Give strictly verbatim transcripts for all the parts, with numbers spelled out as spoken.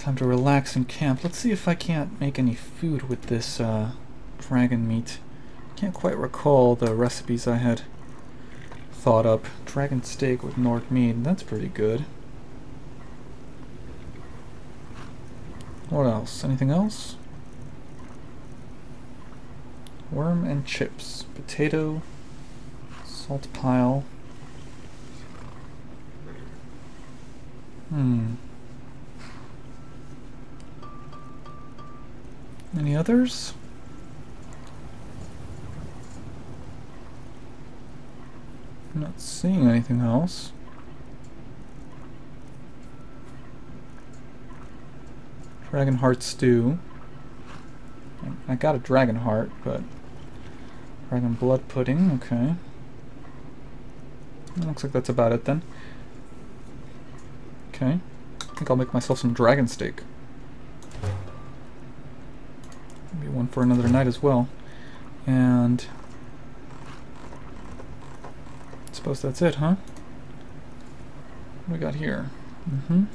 Time to relax and camp. Let's see if I can't make any food with this uh, dragon meat. Can't quite recall the recipes I had thought up. Dragon steak with Nord meat. That's pretty good. What else? Anything else? Worm and chips. Potato. Salt pile. Hmm. Any others? I'm not seeing anything else. Dragon heart stew. I got a dragon heart, but dragon blood pudding, okay. It looks like that's about it then. Okay. I think I'll make myself some dragon steak. Maybe one for another night as well. And I suppose that's it, huh? What do we got here? Mm-hmm.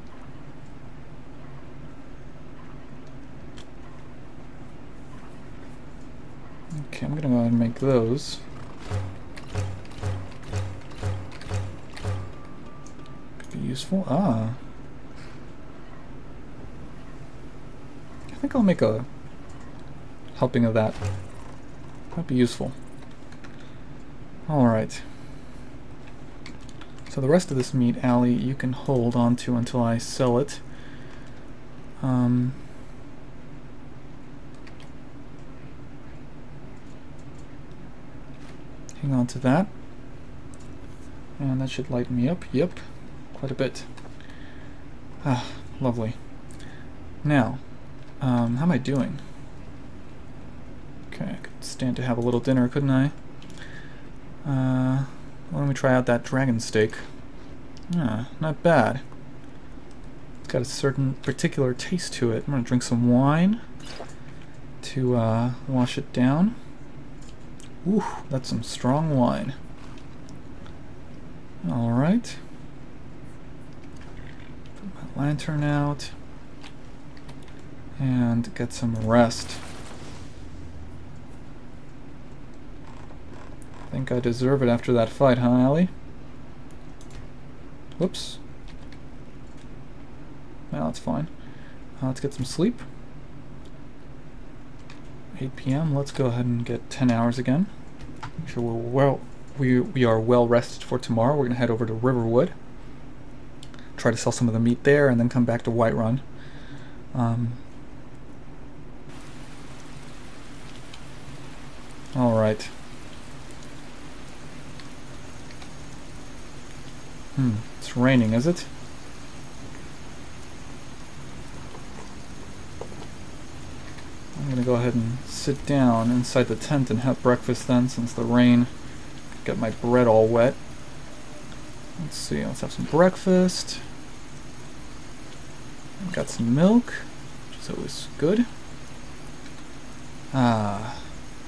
Okay, I'm gonna go ahead and make those. Could be useful. Ah. I think I'll make a helping of that. Might be useful. Alright. So the rest of this meat, Allie, you can hold on to until I sell it. Um... Hang on to that. And that should lighten me up. Yep. Quite a bit. Ah, lovely. Now, um, how am I doing? Okay, I could stand to have a little dinner, couldn't I? Uh, why don't we try out that dragon steak? Ah, not bad. It's got a certain particular taste to it. I'm gonna drink some wine to uh, wash it down. Ooh, that's some strong wine. Alright. Put my lantern out. And get some rest. I think I deserve it after that fight, huh, Allie? Whoops. Well, that's fine. Uh, let's get some sleep. eight P M Let's go ahead and get ten hours again. Make sure we're well, we we are well rested for tomorrow. We're gonna head over to Riverwood, try to sell some of the meat there, and then come back to Whiterun. Um, all right. Hmm. It's raining, is it? I'm gonna go ahead and sit down inside the tent and have breakfast then, since the rain got my bread all wet. Let's see, let's have some breakfast. Got some milk, which is always good. Ah,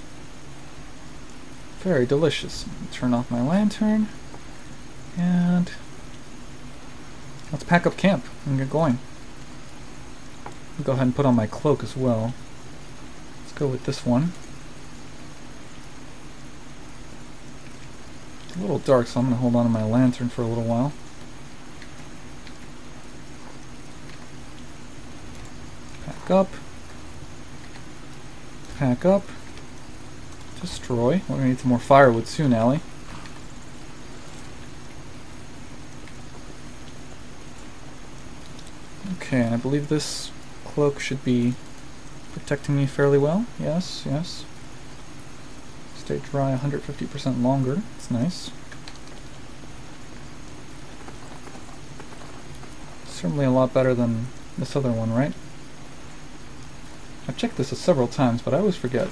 very delicious. Turn off my lantern, and let's pack up camp and get going. I'll go ahead and put on my cloak as well. Go with this one. It's a little dark, so I'm going to hold on to my lantern for a little while. Pack up. Pack up. Destroy. We're going to need some more firewood soon, Allie. Okay, and I believe this cloak should be protecting me fairly well. Yes, yes. Stay dry one hundred fifty percent longer. It's nice. Certainly a lot better than this other one, right? I've checked this several times, but I always forget.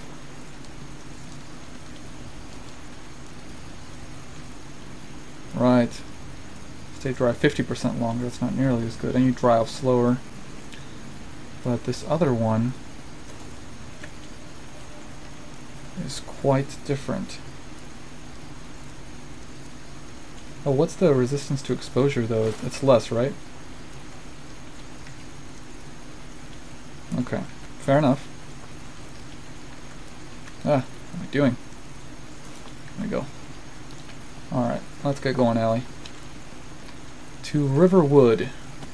Right. Stay dry fifty percent longer. That's not nearly as good. And you dry off slower. But this other one is quite different. Oh, what's the resistance to exposure though? It's less, right? Okay, fair enough. Ah, what am I doing? There we go. Alright, let's get going, Allie. To Riverwood.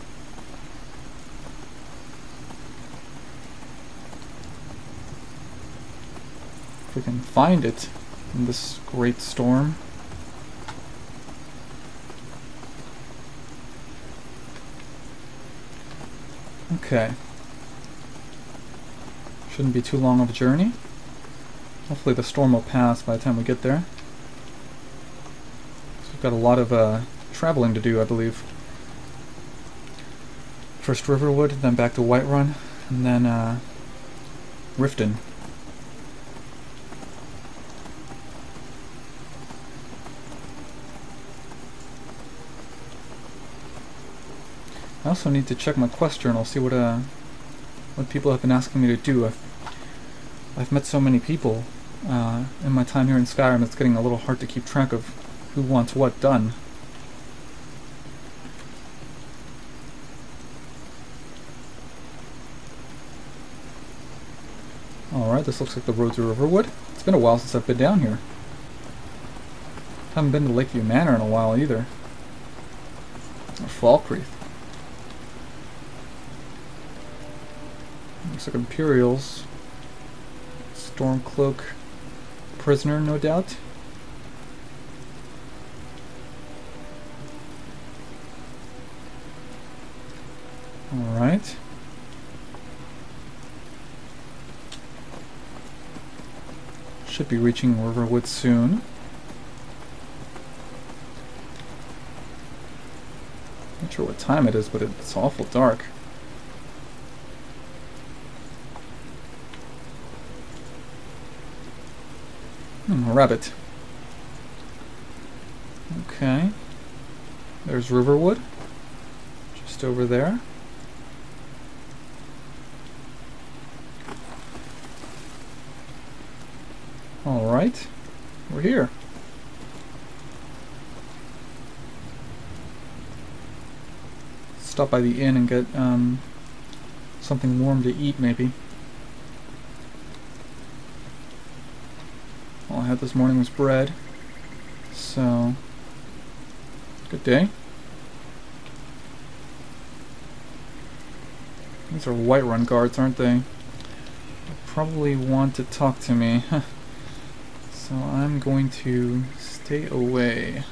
If we can find it in this great storm. Okay. Shouldn't be too long of a journey. Hopefully the storm will pass by the time we get there. So we've got a lot of uh, traveling to do, I believe. First Riverwood, then back to Whiterun, and then uh, Riften. I also need to check my quest journal, see what uh, what people have been asking me to do. I've, I've met so many people uh, in my time here in Skyrim, it's getting a little hard to keep track of who wants what done. Alright, this looks like the road to Riverwood. It's been a while since I've been down here. Haven't been to Lakeview Manor in a while either. Or Falkreath. Looks like Imperials. Stormcloak prisoner, no doubt. Alright. Should be reaching Riverwood soon. Not sure what time it is, but it's awful dark. Hmm, a rabbit. Okay. There's Riverwood. Just over there. Alright. We're here. Stop by the inn and get um, something warm to eat, maybe. All I had this morning was bread. So, good day. These are Whiterun guards, aren't they? They'll probably want to talk to me. So I'm going to stay away.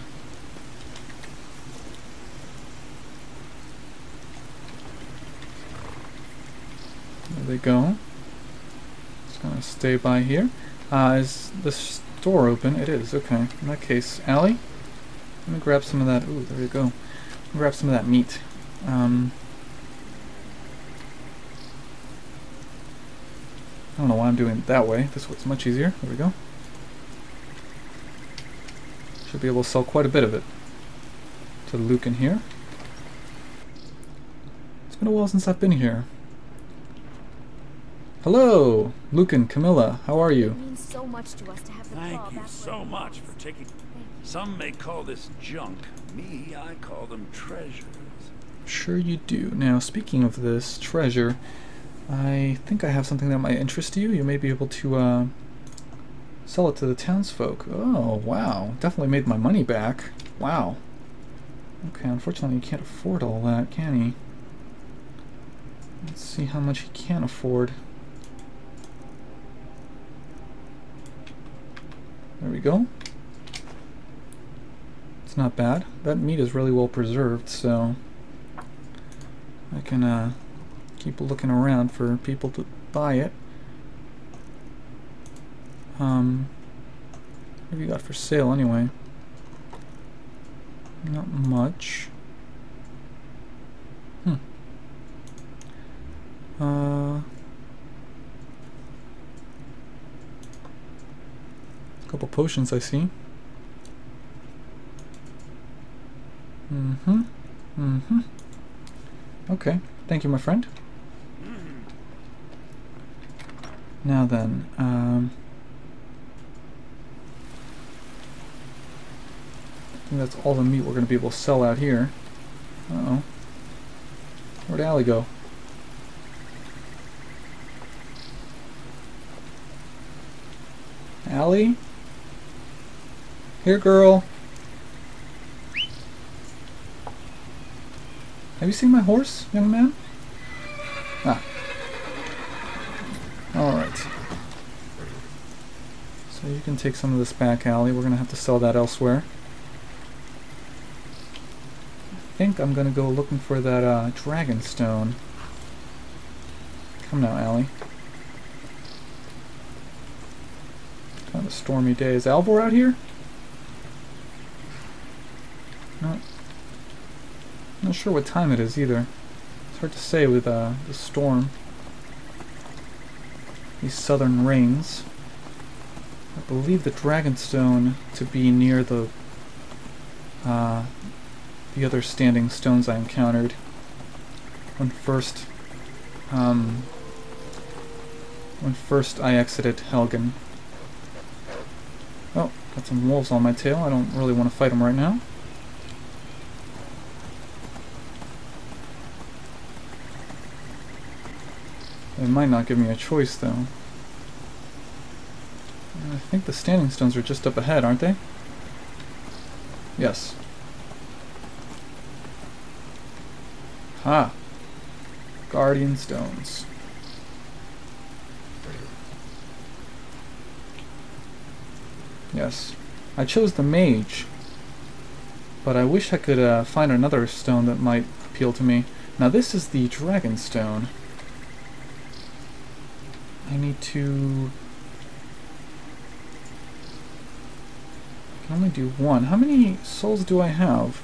There they go. Just gonna stay by here. Uh, is the store open? It is, okay. In that case, Allie, let me grab some of that. Ooh, there you go. Grab some of that meat. Um, I don't know why I'm doing it that way. This way it's much easier. There we go. Should be able to sell quite a bit of it to Lucan here. It's been a while since I've been here. Hello, Lucan, Camilla. How are you? It means so much to us to have the Thank you so much for taking. Some may call this junk. Me, I call them treasures. Sure you do. Now, speaking of this treasure, I think I have something that might interest you. You may be able to uh, sell it to the townsfolk. Oh, wow. Definitely made my money back. Wow. Okay, unfortunately he can't afford all that, can he? Let's see how much he can afford. There we go. It's not bad. That meat is really well preserved, so I can uh, keep looking around for people to buy it. Um, what have you got for sale anyway? Not much. Hmm. Uh, couple potions I see. Mm-hmm. Mm-hmm. Okay. Thank you, my friend. Now then, um, I think that's all the meat we're going to be able to sell out here. Uh-oh. Where'd Allie go? Allie? Here, girl. Have you seen my horse, young man? Ah. Alright. So you can take some of this back, Allie. We're going to have to sell that elsewhere. I think I'm going to go looking for that uh, dragon stone. Come now, Allie. Kind of a stormy day. Is Alvor out here? No. Not sure what time it is either. It's hard to say with uh, the storm. These southern rains. I believe the Dragonstone to be near the uh, the other standing stones I encountered when first um, when first I exited Helgen. Oh, got some wolves on my tail. I don't really want to fight them right now. They might not give me a choice, though. I think the standing stones are just up ahead, aren't they? Yes. Ha! Guardian stones. Yes. I chose the mage, but I wish I could uh, find another stone that might appeal to me. Now this is the dragon stone. I need to... I can only do one. How many souls do I have?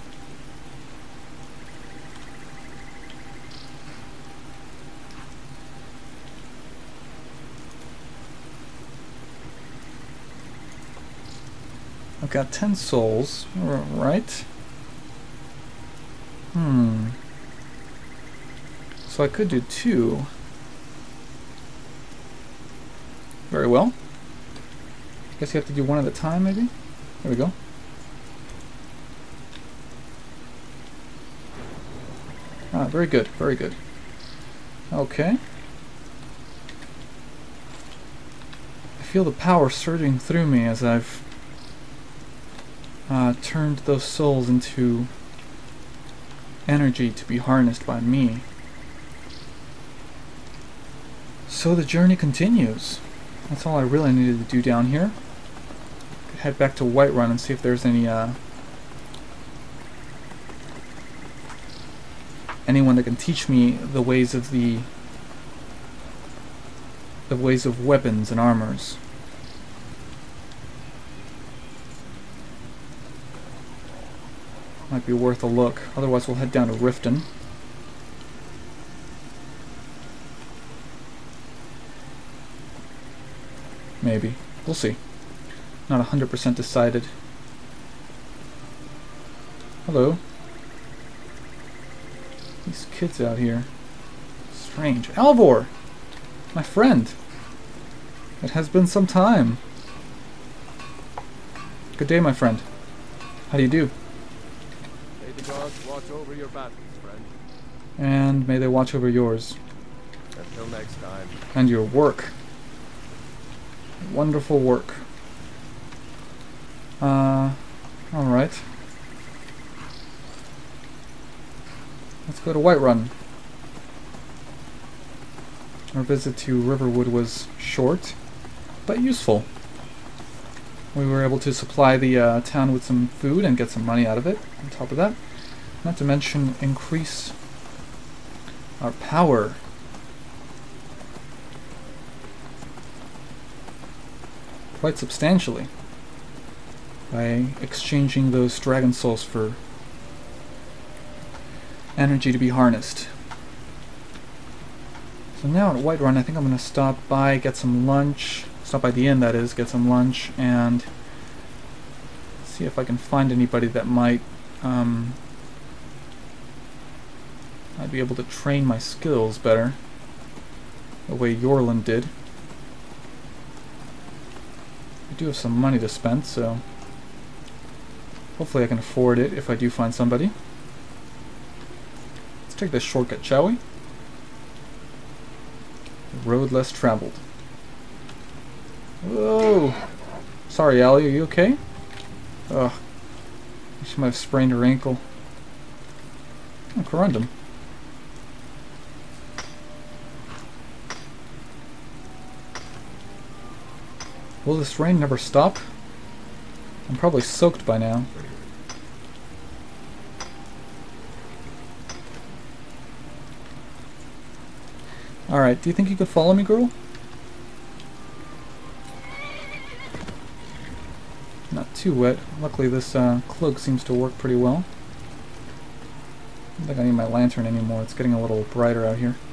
I've got ten souls, right? Hmm. So I could do two. Very well. Guess you have to do one at a time, maybe? There we go. Ah, very good, very good. Okay. I feel the power surging through me as I've uh, turned those souls into energy to be harnessed by me. So the journey continues. That's all I really needed to do down here. Head back to Whiterun and see if there's any uh, anyone that can teach me the ways of the the ways of weapons and armors. Might be worth a look. Otherwise, we'll head down to Riften. Maybe. We'll see. Not one hundred percent decided. Hello. These kids out here. Strange. Alvor! My friend! It has been some time. Good day, my friend. How do you do? May the gods watch over your battles, friend. And may they watch over yours. Until next time. And your work. Wonderful work. Uh, alright. Let's go to Whiterun. Our visit to Riverwood was short, but useful. We were able to supply the uh, town with some food and get some money out of it, on top of that. Not to mention increase our power. Quite substantially by exchanging those dragon souls for energy to be harnessed. So now at Whiterun, I think I'm going to stop by, get some lunch, stop by the inn that is, get some lunch, and see if I can find anybody that might um, might be able to train my skills better, the way Yorlin did. I do have some money to spend, so hopefully I can afford it if I do find somebody. Let's take this shortcut, shall we? The road less traveled. Whoa! Sorry, Allie, are you okay? Ugh. She might have sprained her ankle. Oh, corundum. Will this rain never stop? I'm probably soaked by now. Alright, do you think you could follow me, girl? Not too wet. Luckily this uh, cloak seems to work pretty well. I don't think I need my lantern anymore. It's getting a little brighter out here.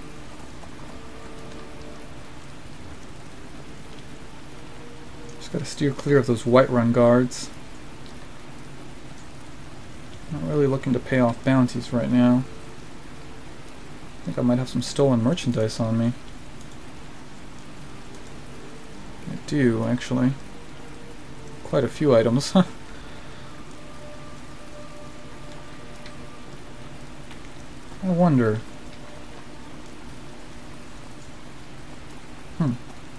Just gotta steer clear of those Whiterun guards. Not really looking to pay off bounties right now. I think I might have some stolen merchandise on me. I do, actually. Quite a few items. I wonder. Hmm.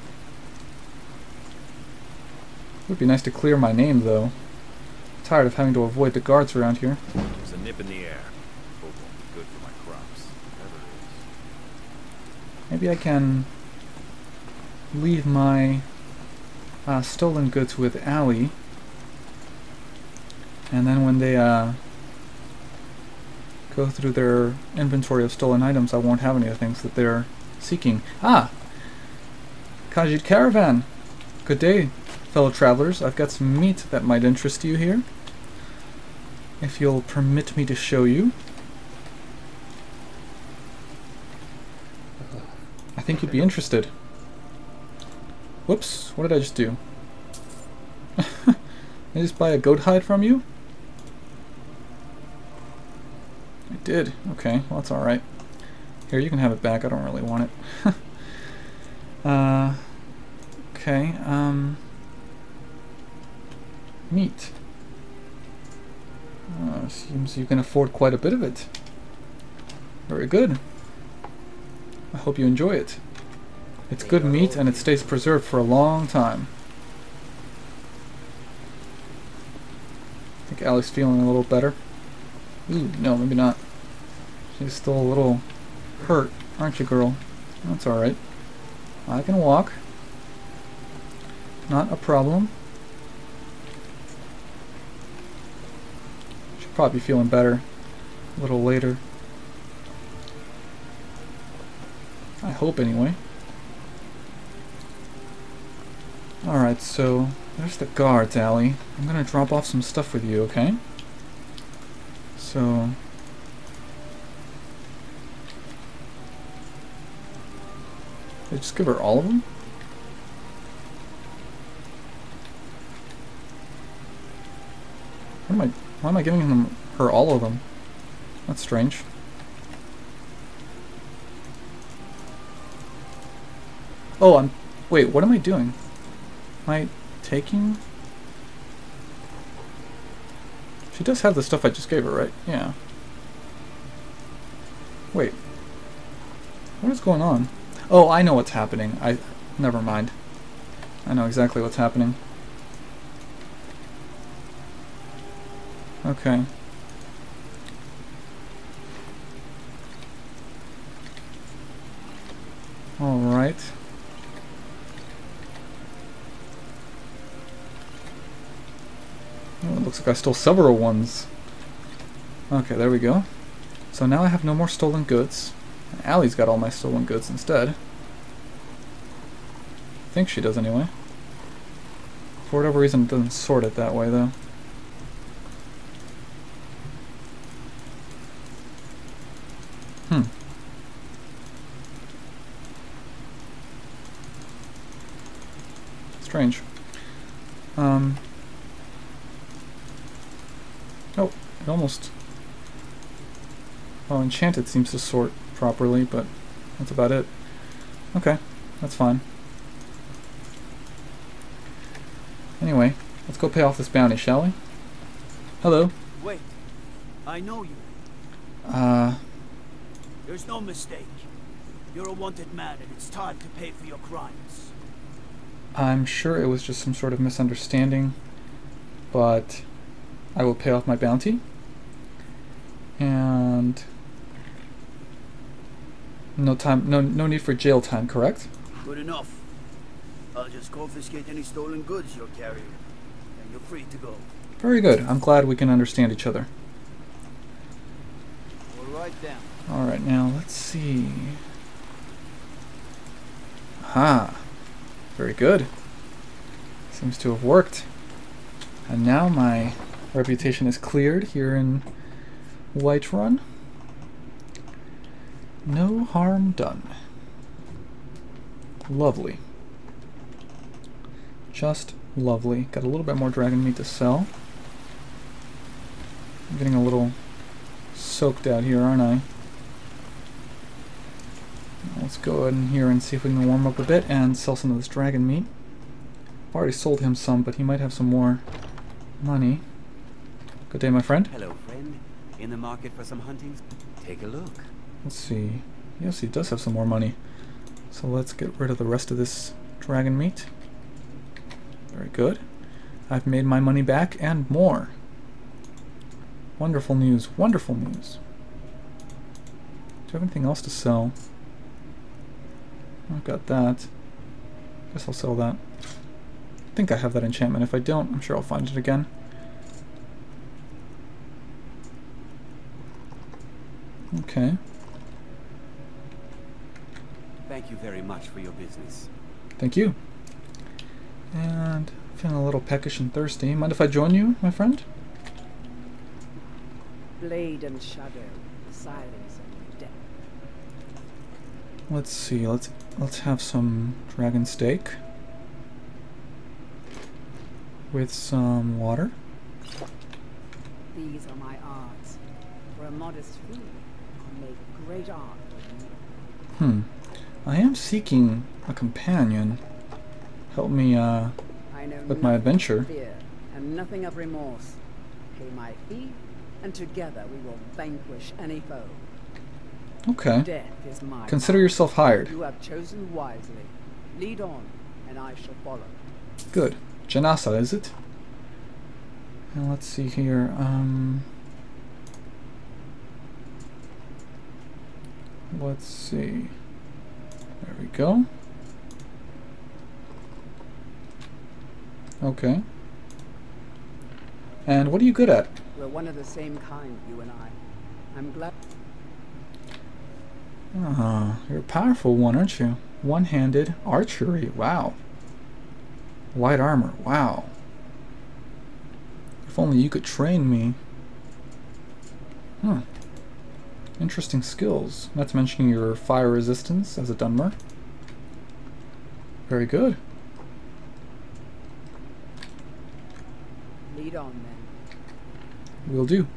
Would be nice to clear my name, though. I'm tired of having to avoid the guards around here. There's a nip in the air. Hope won't be good for my crops. Never is. Maybe I can leave my uh, stolen goods with Allie, and then when they uh, go through their inventory of stolen items, I won't have any of the things that they're seeking. Ah! Khajiit Caravan! Good day, fellow travelers. I've got some meat that might interest you here. If you'll permit me to show you. I think you'd be interested. Whoops, what did I just do? Did I just buy a goat hide from you? I did. Okay, well that's alright. Here, you can have it back. I don't really want it. uh, okay, um... meat. Uh, seems you can afford quite a bit of it. Very good. I hope you enjoy it. It's good meat and it stays preserved for a long time. I think Allie's feeling a little better. Ooh, no, maybe not. She's still a little hurt, aren't you, girl? That's alright. I can walk. Not a problem. She'll probably be feeling better a little later. I hope, anyway. Alright, so there's the guards, Allie. I'm gonna drop off some stuff with you, okay? So... did I just give her all of them? What am I... why am I giving them, her all of them? That's strange. Oh, I'm... wait, what am I doing? Am I taking... she does have the stuff I just gave her, right? Yeah. Wait. What is going on? Oh, I know what's happening. I... never mind. I know exactly what's happening. Okay. Alright. Oh, it looks like I stole several ones. Okay, there we go. So now I have no more stolen goods. Allie's got all my stolen goods instead. I think she does anyway. For whatever reason, it doesn't sort it that way, though. Hmm. Strange. Um... Oh, it almost... oh, Enchanted seems to sort properly, but that's about it. Okay, that's fine. Anyway, let's go pay off this bounty, shall we? Hello. Wait, I know you. Uh... There's no mistake. You're a wanted man and it's time to pay for your crimes. I'm sure it was just some sort of misunderstanding, but I will pay off my bounty. And no time, no no need for jail time, correct? Good enough. I'll just confiscate any stolen goods you're carrying, and you're free to go. Very good. I'm glad we can understand each other. We'll write down. All right, now let's see. Aha. Very good. Seems to have worked. And now my reputation is cleared here in Whiterun. No harm done. Lovely. Just lovely. Got a little bit more dragon meat to sell. I'm getting a little soaked out here, aren't I? Let's go in here and see if we can warm up a bit and sell some of this dragon meat. I've already sold him some, but he might have some more money. Good day, my friend. Hello, friend. In the market for some hunting? Take a look. Let's see. Yes, he does have some more money. So let's get rid of the rest of this dragon meat. Very good. I've made my money back and more. Wonderful news. Wonderful news. Do you have anything else to sell? I've got that. Guess I'll sell that. I think I have that enchantment. If I don't, I'm sure I'll find it again. Okay. Thank you very much for your business. Thank you. And feeling a little peckish and thirsty. Mind if I join you, my friend? Blade and shadow, silence and death. Let's see. Let's let's have some dragon steak with some water. These are my arts. For a modest fee, I'll make great art with you. Hmm. I am seeking a companion. Help me uh, I know with my nothing adventure. of fear and nothing of remorse. Pay my fee, and together we will vanquish any foe. Okay. Death is my Consider path. yourself hired. You have chosen wisely. Lead on, and I shall follow. Good. Janasa, is it? And let's see here. Um, let's see. There we go. Okay. And what are you good at? We're one of the same kind, you and I. I'm glad. Ah, you're a powerful one, aren't you? One-handed archery. Wow. Light armor. Wow. If only you could train me. Huh. Interesting skills. Not to mention your fire resistance as a Dunmer. Very good. Lead on, then. Will do.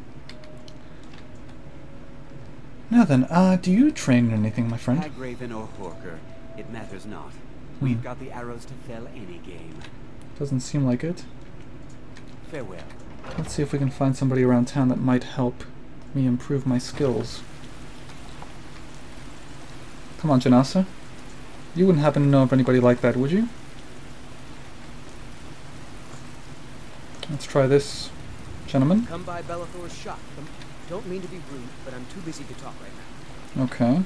Now then, uh, do you train in anything, my friend? Hagraven or Horker, it matters not. Hmm. We've got the arrows to fell any game. Doesn't seem like it. Farewell. Let's see if we can find somebody around town that might help me improve my skills. Come on, Janasa. You wouldn't happen to know of anybody like that, would you? Let's try this, gentlemen. Come by Bellathor's shop. Um, don't mean to be rude, but I'm too busy to talk right now. Okay.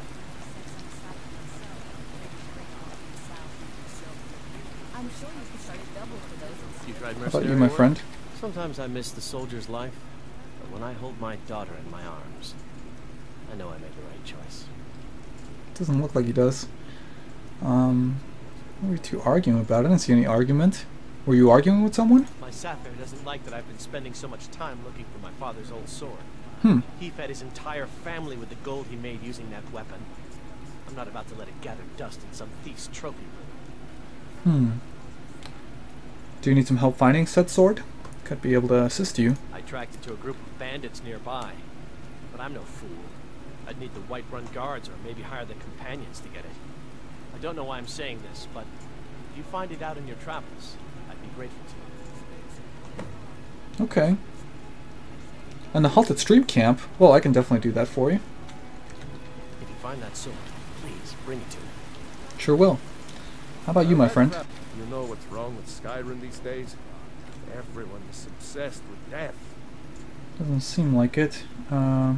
I'm sure you could charge double for those. You tried How about mercenary you, my work? friend? Sometimes I miss the soldier's life, but when I hold my daughter in my arms, I know I made the right choice. Doesn't look like he does. Um, what were you two arguing about? I didn't see any argument. Were you arguing with someone? My Sapphire doesn't like that I've been spending so much time looking for my father's old sword. Hmm. He fed his entire family with the gold he made using that weapon. I'm not about to let it gather dust in some thief's trophy room. Hmm. Do you need some help finding said sword? Could be able to assist you. I tracked it to a group of bandits nearby, but I'm no fool. I'd need the Whiterun guards or maybe hire the companions to get it. I don't know why I'm saying this, but if you find it out in your travels, I'd be grateful to you. Okay. And the halted stream camp? Well, I can definitely do that for you. If you find that sword, please bring it to me. Sure will. How about you, my friend? You know what's wrong with Skyrim these days? Everyone is obsessed with death. Doesn't seem like it. Uh,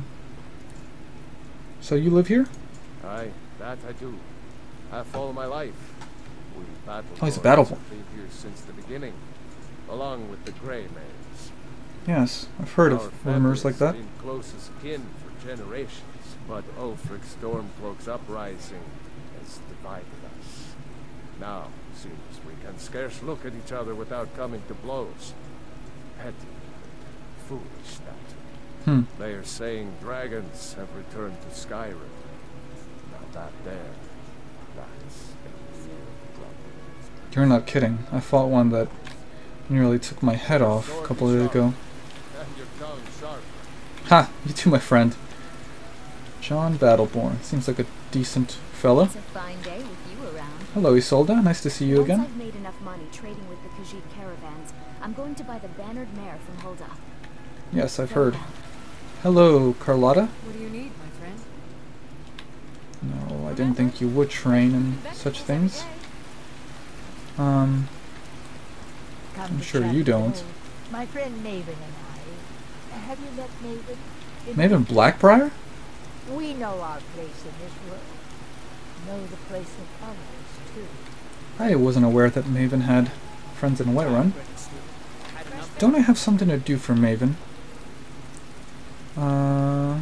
so you live here? Aye, that I do. Half all my life. We battle Oh, he's a battle have been here since the beginning, along with the Grey Maids. Yes, I've heard Our of rumors like that. family's been close as kin for generations, but Ulfric Stormcloak's uprising has divided us. Now, seems we can scarce look at each other without coming to blows. Petty, foolish that. Hmm. They are saying dragons have returned to Skyrim. Now that there, that's a real problem. You're not kidding. I fought one that nearly took my head off a couple of days ago. And your tongue sharp. Ha! You too, my friend. John Battleborn. Seems like a decent fellow. It's a fine day with you around. Hello, Isolde. Nice to see you Once again. I've made enough money trading with the Khajiit caravans, I'm going to buy the bannered mare from Hulda. Yes, I've heard. Hello, Carlotta. What do you need, my friend? No, I didn't think you would train in such things. Um, I'm sure you don't. My friend Maven and I. Have you met Maven? In Maven Blackbriar? We know our place in this world. Know the place of others, too. I wasn't aware that Maven had friends in Whiterun. Don't I have something to do for Maven? Uh...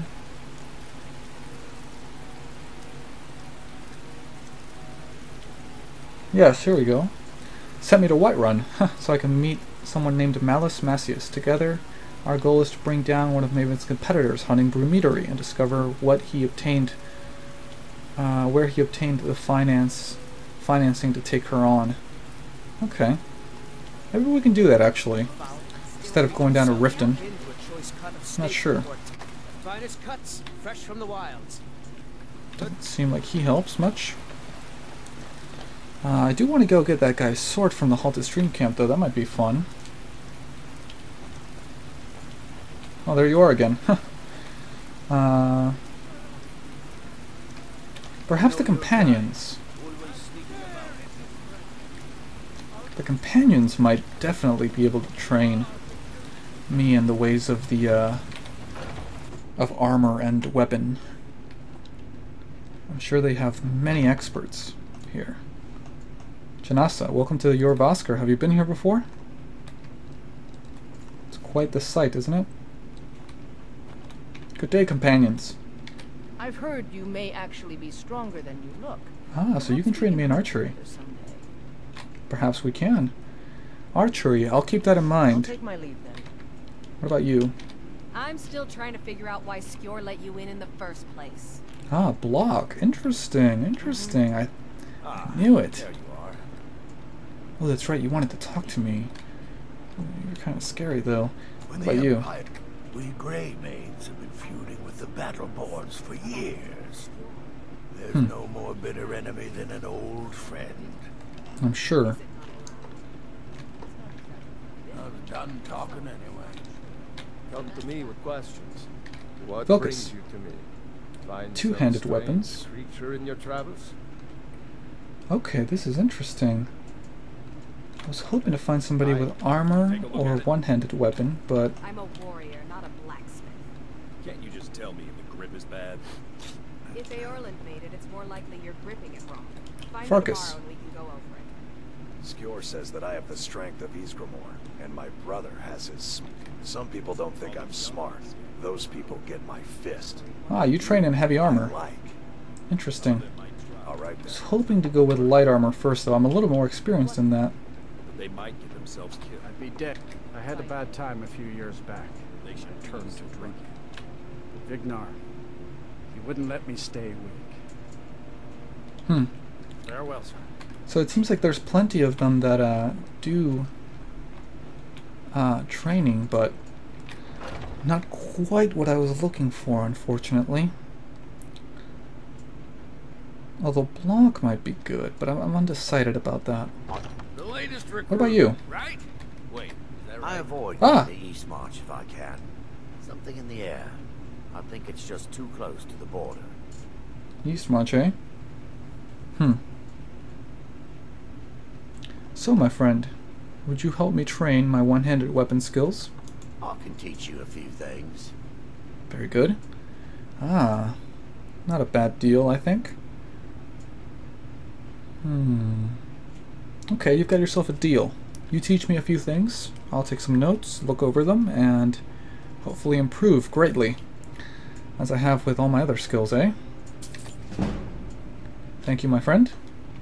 Yes, here we go. Sent me to Whiterun, so I can meet someone named Malus Macius. Together, our goal is to bring down one of Maven's competitors, hunting Brumetery, and discover what he obtained, uh, where he obtained the finance, financing to take her on. Okay. Maybe we can do that, actually. Instead of going down to Riften. Not sure. Finest cuts, fresh from the wilds. Doesn't seem like he helps much. Uh, I do want to go get that guy's sword from the Halted Stream Camp, though. That might be fun. Oh, there you are again. uh, perhaps the companions. The companions might definitely be able to train me in the ways of the uh, of armor and weapon. I'm sure they have many experts here. Janasa, welcome to Jorrvaskr. Have you been here before? It's quite the sight, isn't it? Good day, companions. I've heard you may actually be stronger than you look. Ah, so you can train me in archery. Perhaps we can. Archery, I'll keep that in mind. I'll take my leave then. What about you? I'm still trying to figure out why Skjor let you in in the first place. Ah, block. Interesting, interesting. I Ah, knew it. There you are. Oh, that's right. You wanted to talk to me. You're kind of scary, though. When What the about you? Empire, we Grey Maids have been feuding with the Battleborns for years. There's Hmm. no more bitter enemy than an old friend. I'm sure. I was done talking anyway. Come to me with questions. What Vilkas. brings you to me? Find Two-handed some weapons. strange creature in your travels? Okay, this is interesting. I was hoping to find somebody with armor or one-handed weapon, but I'm a warrior, not a blacksmith. Can't you just tell me if the grip is bad? If Eorlund made it, it's more likely you're gripping it wrong. Find me Farkas. tomorrow and we can go over it. Skjor says that I have the strength of Ysgramor, and my brother has his... sm- Some people don't think I'm smart. Those people get my fist. ah, you train in heavy armor. I like. Interesting. All right I then. was hoping to go with light armor first, though. I'm a little more experienced in that. They might get themselves killed. I'd be dead. I had a bad time a few years back. I turned to drink. Vignar, he wouldn't let me stay weak. Hmm. Farewell, sir. So it seems like there's plenty of them that uh, do uh, training, but not quite what I was looking for, unfortunately. Although block might be good, but I'm, I'm undecided about that. The latest recruit, What about you? Right? Wait, is that I right? avoid Ah. the East March if I can. Something in the air. I think it's just too close to the border. East March, eh? Hmm. So, my friend, would you help me train my one-handed weapon skills? I can teach you a few things. Very good. Ah, not a bad deal, I think. Hmm. Okay, you've got yourself a deal. You teach me a few things, I'll take some notes, look over them, and hopefully improve greatly, as I have with all my other skills, eh? Thank you, my friend.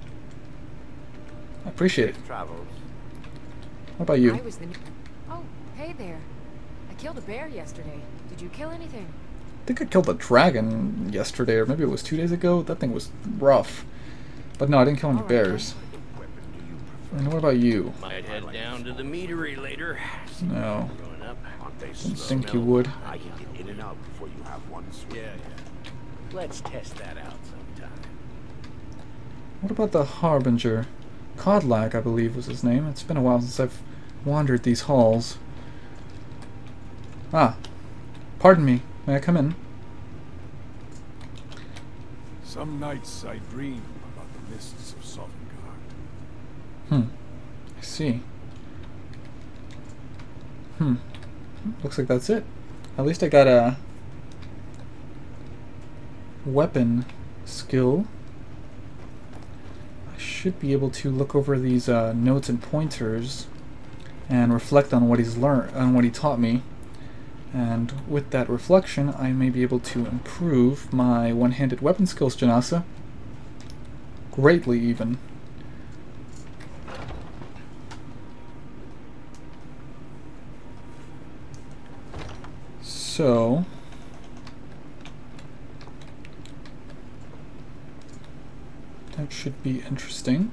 I appreciate it. What about you? I was the... Oh, hey there. I killed a bear yesterday. Did you kill anything? I think I killed a dragon yesterday, or maybe it was two days ago. That thing was rough. But no, I didn't kill any bears. And what about you? Might head down to the meadery later. No. Going up. Didn't think you would. I can get in and out before you have one swing. Yeah, yeah. Let's test that out sometime. What about the Harbinger? Codlac, I believe, was his name. It's been a while since I've wandered these halls. Ah. Pardon me. May I come in? Some nights I dream about the mists of Sovngarde. Hmm. I see. Hmm. Looks like that's it. At least I got a weapon skill. I should be able to look over these uh, notes and pointers and reflect on what he's learned, on what he taught me. And with that reflection, I may be able to improve my one-handed weapon skills, Janasa. Greatly, even. So... that should be interesting.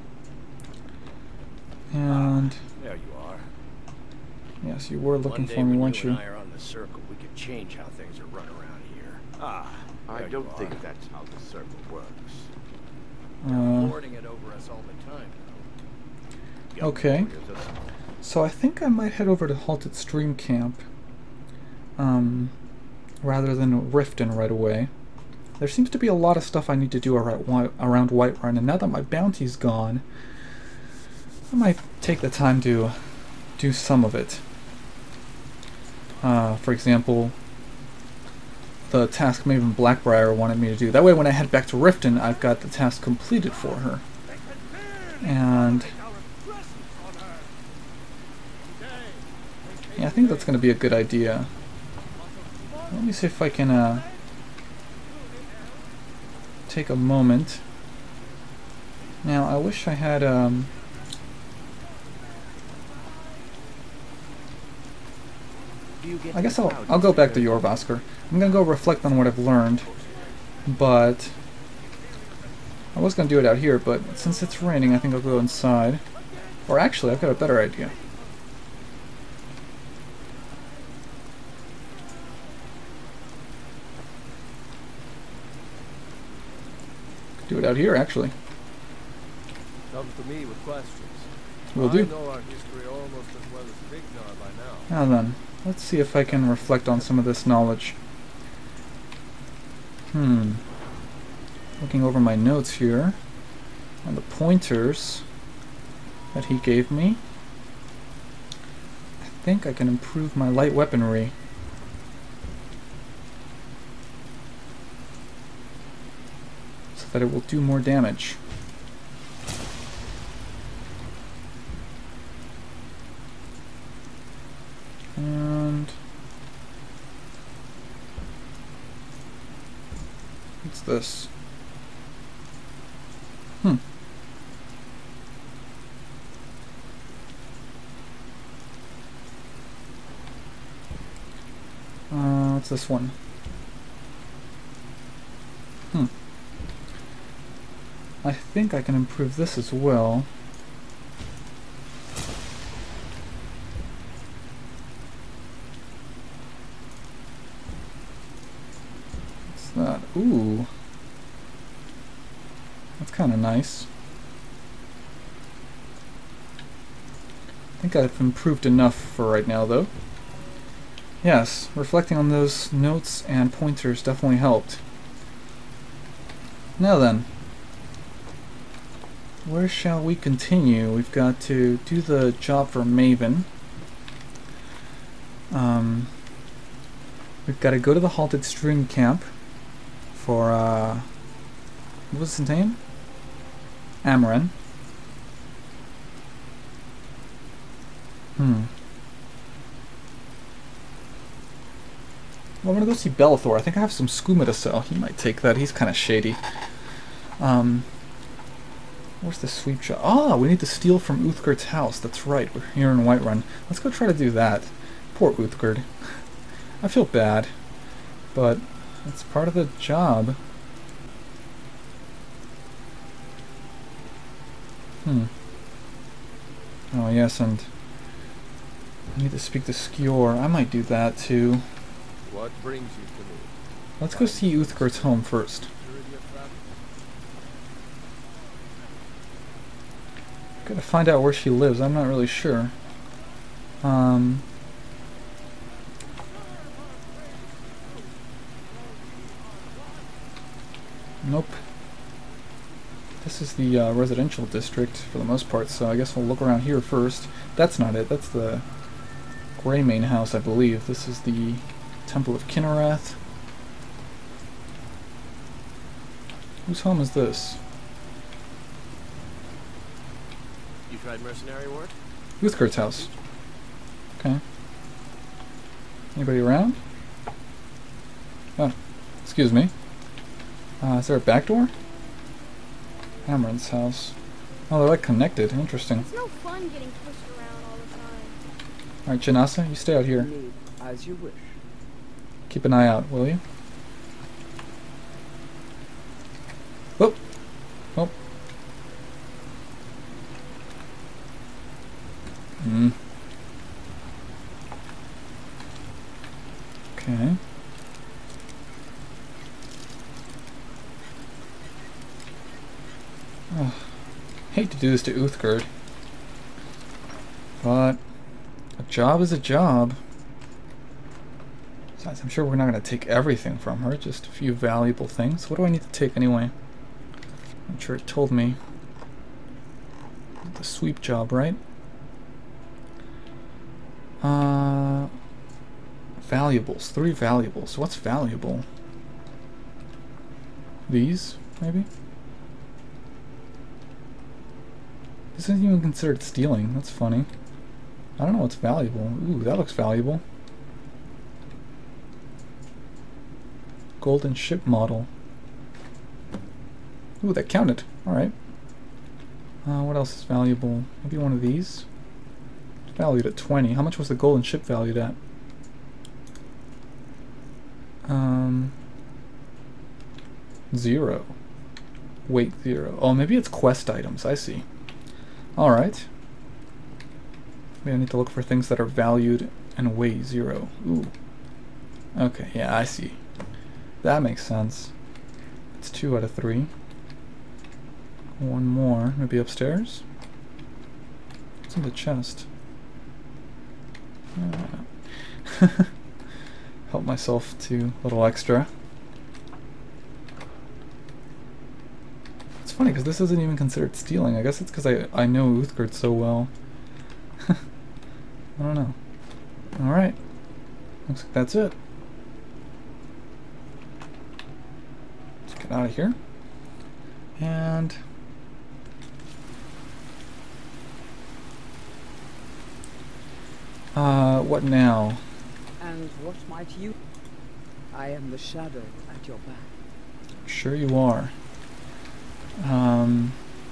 And... Ah, there you are. Yes, you were looking One day for me, when weren't you? you? And I are on the circle, we could change how things are run around here. Ah, I there don't you think are. that's how the circle works. Uh, Lording it over us all the time. okay. So I think I might head over to Halted Stream Camp. Um, rather than Riften right away. There seems to be a lot of stuff I need to do around Whiterun, and now that my bounty's gone, I might take the time to do some of it. Uh, for example, the task Maven Blackbriar wanted me to do. That way when I head back to Riften, I've got the task completed for her. And... yeah, I think that's going to be a good idea. Let me see if I can uh, take a moment. Now, I wish I had... Um, I guess I'll, I'll go back to Jorrvaskr. I'm going to go reflect on what I've learned, but I was going to do it out here, but since it's raining, I think I'll go inside. Or actually, I've got a better idea. Do it out here, actually. Come to me with questions. Will do. I know our history almost as well as Vignar by now. Now then, let's see if I can reflect on some of this knowledge. Hmm. Looking over my notes here, and the pointers that he gave me, I think I can improve my light weaponry. So that it will do more damage. And what's this? Hmm. Uh, what's this one? Hmm. I think I can improve this as well. What's that? Ooh. That's kind of nice. I think I've improved enough for right now, though. Yes, reflecting on those notes and pointers definitely helped. Now then. where shall we continue? We've got to do the job for Maven. Um, we've got to go to the halted stream camp for, uh, what was his name? Amaran. Hmm. Well, I'm gonna go see Bellathor. I think I have some skooma to sell. He might take that. He's kind of shady. Um, where's the sweep shop? Ah, we need to steal from Uthgerd's house. That's right. We're here in Whiterun. Let's go try to do that. Poor Uthgerd. I feel bad, but it's part of the job. Hmm. Oh yes, and I need to speak to Skjor. I might do that too. What brings you to me? Let's go see Uthgerd's home first. Gotta find out where she lives. I'm not really sure. Um. Nope. This is the uh, residential district for the most part, so I guess we'll look around here first. That's not it. That's the Greymane house, I believe. This is the Temple of Kynareth. Whose home is this? You tried mercenary work? Uthgerd's house. Okay. Anybody around? Oh, excuse me. Uh, is there a back door? Amaran's house. Oh, they're like connected. Interesting. It's no fun getting pushed around all the time. Alright, Janasa, you stay out here. As you wish. Keep an eye out, will you? Whoop! Oh. Hmm. Okay. Oh, hate to do this to Uthgerd, but a job is a job. Besides, I'm sure we're not going to take everything from her, just a few valuable things. What do I need to take anyway? I'm sure it told me. The sweep job, right? Uh, valuables. Three valuables. What's valuable? These, maybe? This isn't even considered stealing. That's funny. I don't know what's valuable. Ooh, that looks valuable. Golden ship model. Ooh, that counted. Alright. Uh, what else is valuable? Maybe one of these? It's valued at twenty. How much was the golden ship valued at? Um... Zero. Weight zero. Oh, maybe it's quest items. I see. Alright. Maybe I need to look for things that are valued and weigh zero. Ooh. Okay, yeah, I see. That makes sense. It's two out of three. One more. Maybe upstairs? What's in the chest? Uh, help myself to a little extra. It's funny because this isn't even considered stealing. I guess it's because I, I know Uthgerd so well. I don't know. Alright. Looks like that's it. Let's get out of here. And... Uh, what now? And what might you... I am the shadow at your back. Sure you are. Um...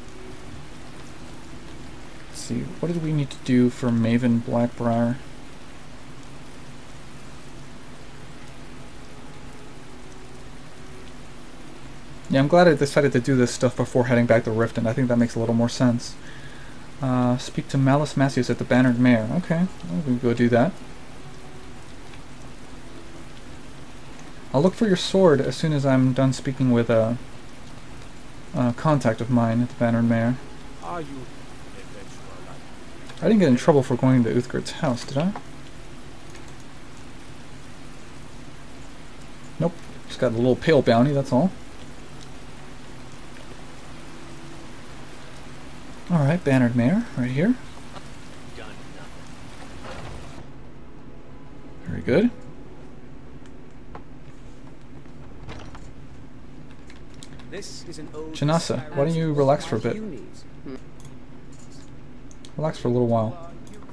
Let's see, what did we need to do for Maven Blackbriar? Yeah, I'm glad I decided to do this stuff before heading back to Riften. I think that makes a little more sense. Uh, speak to Malus Massius at the Bannered Mare. Okay, well, we can go do that. I'll look for your sword as soon as I'm done speaking with a, a contact of mine at the Bannered Mare. Are you? I didn't get in trouble for going to Uthgerd's house, did I? Nope. Just got a little pale bounty, that's all. Alright, Bannered Mare, right here. Very good. This is an ode Janasa, why don't you relax for a bit? Relax for a little while.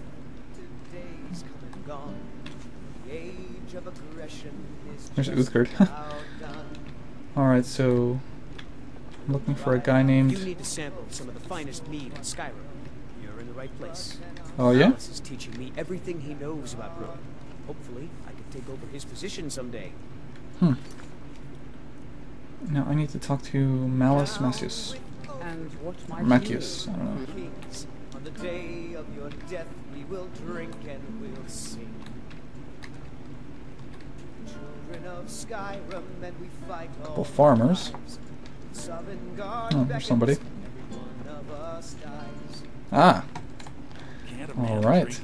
There's Uthgard. Alright, so I'm looking for a guy named... You need to sample some of the finest mead in Skyrim. You're in the right place. Oh yeah? Alice is teaching me everything he knows about brewing. Hopefully, I can take over his position someday. Hmm. Now I need to talk to Malus Macius. And what Or Macius, I don't know. Kings, on the day of your death, we will drink and we'll sing. Children of Skyrim, and we fight all Couple farmers. Oh, there's somebody. Ah. All right.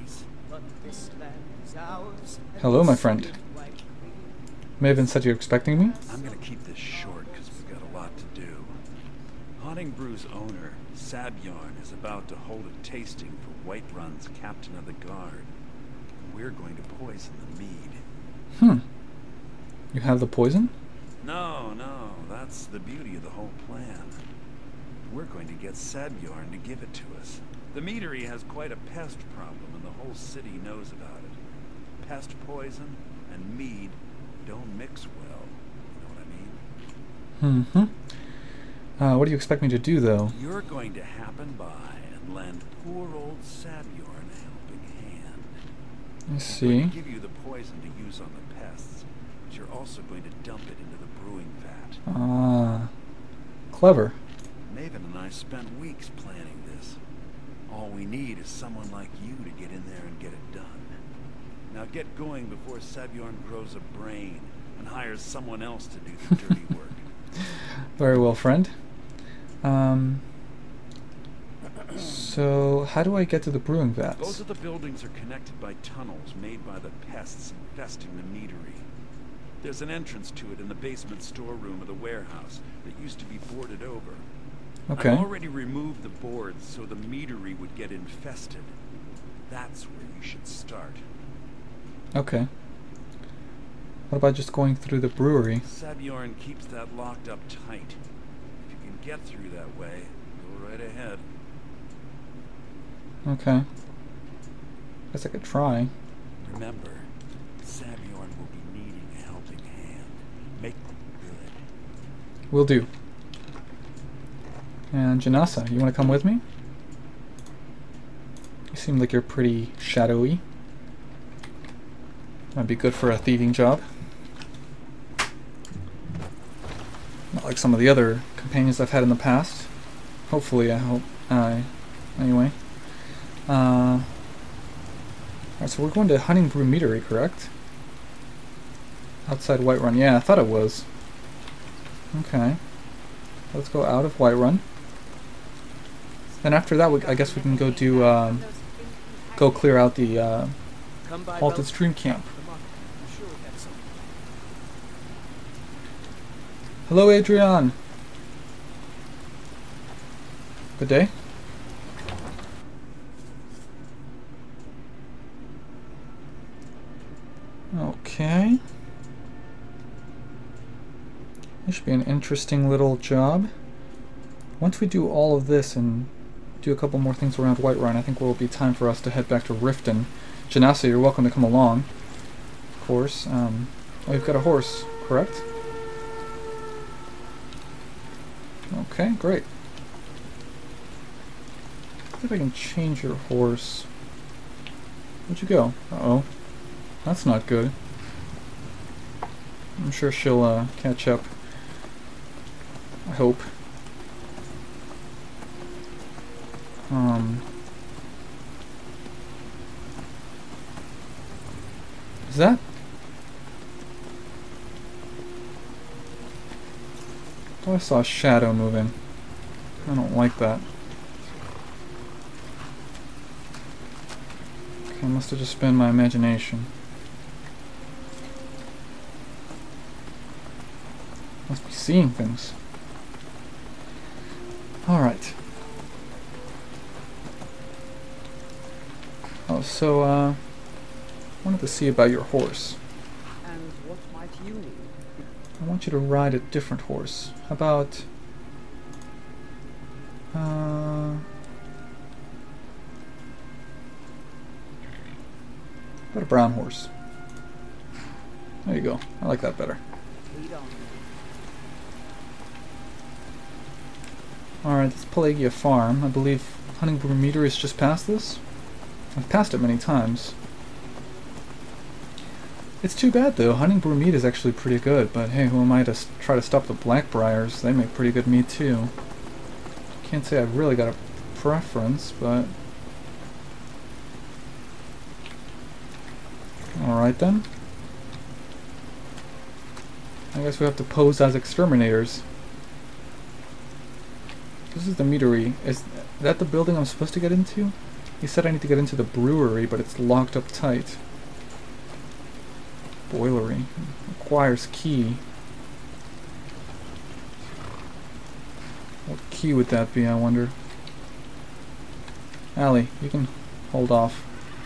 Hello, my friend. Maven said you're expecting me? I'm gonna keep this short because we've got a lot to do. Haunting Brew's owner, Sabjorn, is about to hold a tasting for Whiterun's captain of the guard. And we're going to poison the mead. Hmm. You have the poison? No, no, that's the beauty of the whole plan. We're going to get Sabjorn to give it to us. The meadery has quite a pest problem and the whole city knows about it. Pest poison and mead don't mix well, you know what I mean? Mm-hmm. Uh, what do you expect me to do, though? You're going to happen by and lend poor old Sabjorn a helping hand. I see. I'm going to give you the poison to use on the pests, but you're also going to dump it into the brewing vat. Ah. Clever. Maven and I spent weeks planning this. All we need is someone like you to get in there and get it done. Now get going before Sabjorn grows a brain and hires someone else to do the dirty work. Very well, friend. Um, so, how do I get to the brewing vats? Both of the buildings are connected by tunnels made by the pests infesting the meadery. There's an entrance to it in the basement storeroom of the warehouse that used to be boarded over. Okay. I've already removed the boards so the meadery would get infested. That's where you should start. Okay. What about just going through the brewery? Sabjorn keeps that locked up tight. If you can get through that way, go right ahead. Okay. Guess I could try. Remember, Sabjorn will be needing a helping hand. Make them good. Will do. And Janasa, you want to come with me? You seem like you're pretty shadowy. Might be good for a thieving job. Not like some of the other companions I've had in the past. Hopefully, I hope. Uh, anyway. Uh, Alright, so we're going to Hunting Brew Meadery, correct? Outside Whiterun. Yeah, I thought it was. Okay. Let's go out of Whiterun. Then after that, we, I guess we can go do, um, go clear out the uh, Halted Stream Camp. Hello, Adrian. Good day. Okay. This should be an interesting little job. Once we do all of this and do a couple more things around Whiterun, I think it will be time for us to head back to Riften. Janasa, you're welcome to come along. Of course. Um, oh, you've got a horse, correct? Okay, great. See if I can change your horse. Where'd you go? Uh-oh. That's not good. I'm sure she'll uh, catch up. I hope. Um... Is that... Oh, I saw a shadow moving. I don't like that. Okay, must have just been my imagination. Must be seeing things. Alright. so, uh, wanted to see about your horse. And what might you need? I want you to ride a different horse. How about... Uh... How about a brown horse? There you go. I like that better. Lead on. Alright, this is Pelagia Farm. I believe Honningbrew Meadery is just past this. I've passed it many times. It's too bad though. Honningbrew meat is actually pretty good, but hey, who am I to s try to stop the Blackbriars? They make pretty good meat too. Can't say I've really got a preference, but... Alright then. I guess we have to pose as exterminators. This is the meadery. Is that the building I'm supposed to get into? He said I need to get into the brewery, but it's locked up tight. Boilery. Requires key. What key would that be, I wonder? Allie, you can hold off.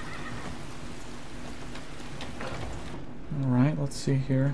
Alright, let's see here.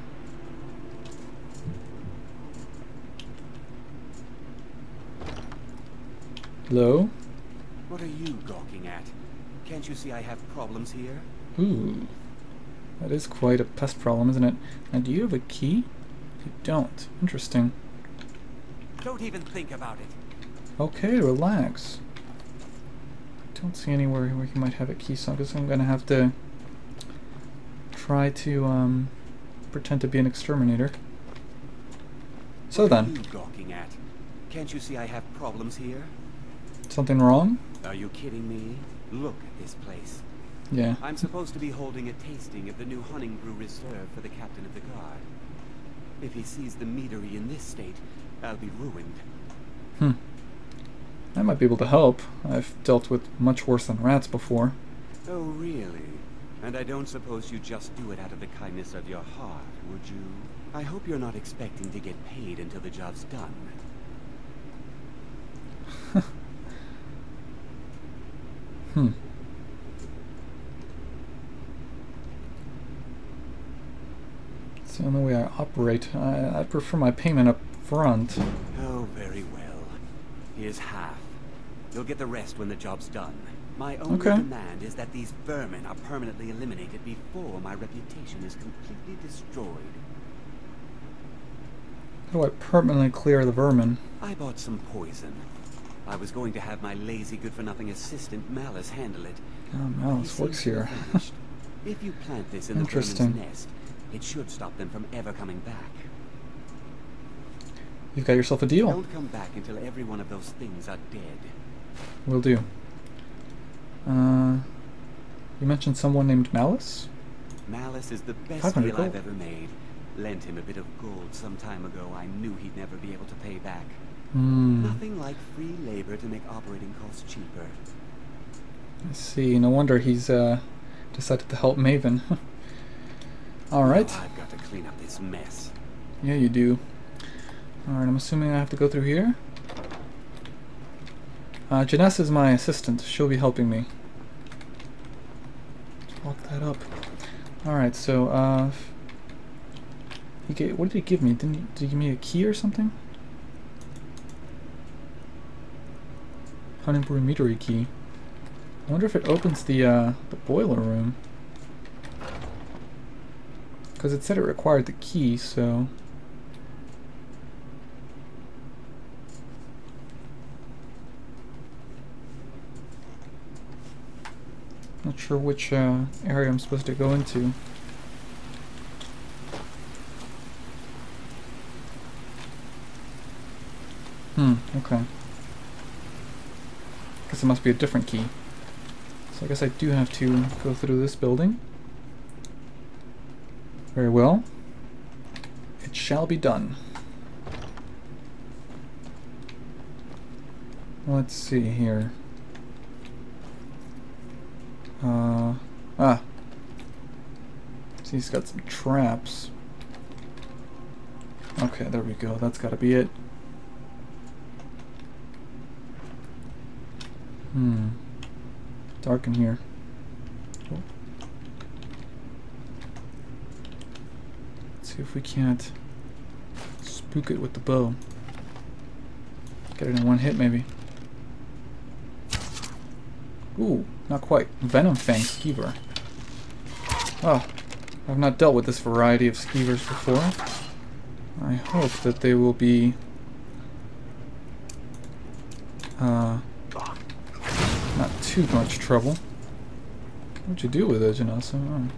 Hello? What are you gawking at? Can't you see I have problems here? Ooh. That is quite a pest problem, isn't it? And do you have a key? You don't. Interesting. Don't even think about it. Okay, relax. I don't see anywhere where you might have a key, so I guess I'm gonna have to try to um, pretend to be an exterminator. So what then. Are you gawking at? Can't you see I have problems here? Something wrong? Are you kidding me? Look at this place. Yeah. I'm supposed to be holding a tasting of the new Honningbrew Reserve for the captain of the guard. If he sees the meadery in this state, I'll be ruined. Hmm. I might be able to help. I've dealt with much worse than rats before. Oh, really? And I don't suppose you just do it out of the kindness of your heart, would you? I hope you're not expecting to get paid until the job's done. Hmm. It's the only way I operate. I, I prefer my payment up front. Oh, very well. Here's half. You'll get the rest when the job's done. My only okay. demand is that these vermin are permanently eliminated before my reputation is completely destroyed. How do I permanently clear the vermin? I bought some poison. I was going to have my lazy, good-for-nothing assistant Malice handle it. Oh, Malice works here. If you plant this in the vermin's nest, it should stop them from ever coming back. You've got yourself a deal. Don't come back until every one of those things are dead. Will do. Uh, you mentioned someone named Malice? Malice is the best deal I've ever made. Lent him a bit of gold some time ago. I knew he'd never be able to pay back. Mm. Nothing like free labor to make operating costs cheaper. I see. No wonder he's uh, decided to help Maven. Alright. Oh, I've got to clean up this mess. Yeah, you do. Alright, I'm assuming I have to go through here. Uh, Janessa is my assistant. She'll be helping me. Let's lock that up. Alright, so, uh... He gave, what did he give me? Didn't he, did he give me a key or something? Honningbrew meadery key. I wonder if it opens the uh, the boiler room. Because it said it required the key, so... Not sure which uh, area I'm supposed to go into. Hmm, okay. Guess it must be a different key. So I guess I do have to go through this building. Very well. It shall be done. Let's see here. Uh, ah. See, he's got some traps. Okay, there we go. That's gotta be it. Hmm. Dark in here. See if we can't spook it with the bow. Get it in one hit, maybe. Ooh, not quite. Venom Fang Skeever. Oh, I've not dealt with this variety of Skeevers before. I hope that they will be uh, not too much trouble. What'd you do with it, Janasa? Oh.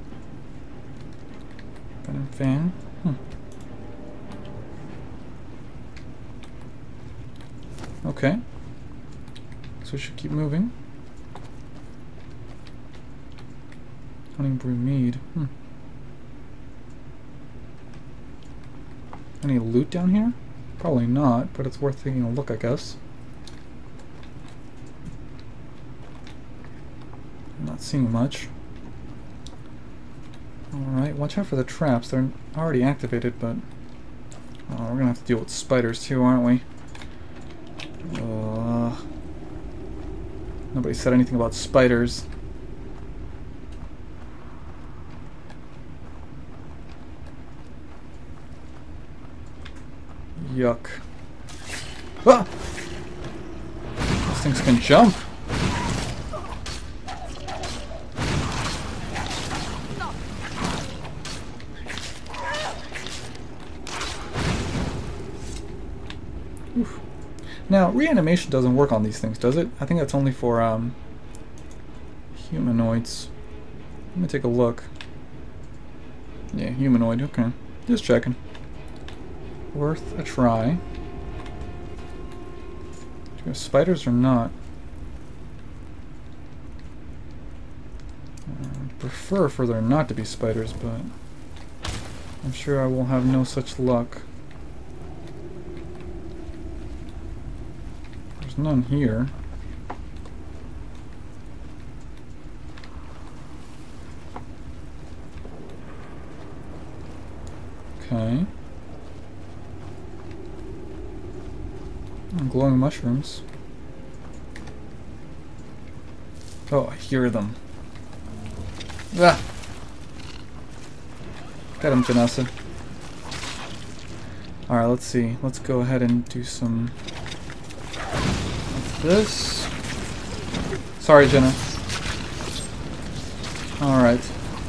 Venom Fang? Hmm. Okay. So we should keep moving. Hunting Brew Mead. Hmm. Any loot down here? Probably not, but it's worth taking a look, I guess. I'm not seeing much. Alright, watch out for the traps. They're already activated, but... Oh, we're gonna have to deal with spiders too, aren't we? Uh, nobody said anything about spiders. Yuck. Ah! Those things can jump. Oof. Now, reanimation doesn't work on these things, does it? I think that's only for um, humanoids. Let me take a look. Yeah, humanoid, okay. Just checking. Worth a try. Do we have spiders or not? I prefer for there not to be spiders, but I'm sure I will have no such luck. There's none here. Okay. Glowing mushrooms. Oh, I hear them. Ah! Got him, Janasa. Alright, let's see. Let's go ahead and do some... What's this? Sorry, Jenna. Alright.